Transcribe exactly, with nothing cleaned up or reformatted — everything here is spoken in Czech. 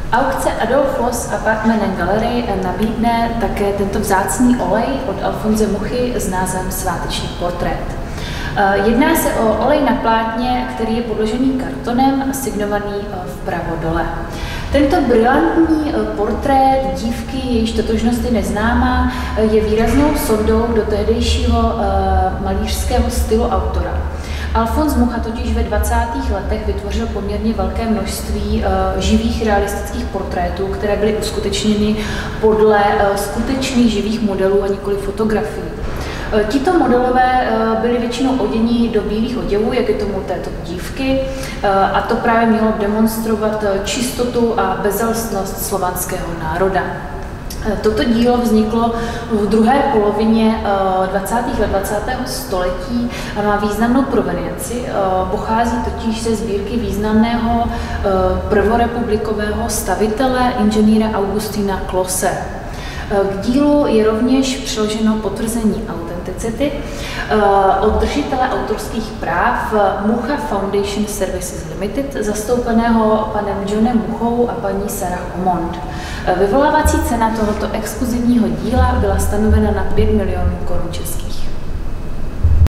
Aukce Adolf Loos Apartment and Gallery nabídne také tento vzácný olej od Alfonse Muchy s názvem Sváteční portrét. Jedná se o olej na plátně, který je podložený kartonem a signovaný vpravo dole. Tento brilantní portrét dívky, jejíž totožnost je neznámá, je výraznou sondou do tehdejšího malířského stylu autora. Alfons Mucha totiž ve dvacátých letech vytvořil poměrně velké množství uh, živých realistických portrétů, které byly uskutečněny podle uh, skutečných živých modelů a nikoli fotografií. Uh, tito modelové uh, byli většinou odění do bílých oděvů, jak je tomu této dívky, uh, a to právě mělo demonstrovat čistotu a bezelstnost slovanského národa. Toto dílo vzniklo v druhé polovině dvacátých let dvacátého století a má významnou provenienci. Pochází totiž ze sbírky významného prvorepublikového stavitele, inženýra Augustina Klose. K dílu je rovněž přiloženo potvrzení autenticity od držitele autorských práv Mucha Foundation Services Limited, zastoupeného panem Johnem Muchou a paní Sarah Omond. Vyvolávací cena tohoto exkluzivního díla byla stanovena na pět milionů korun českých.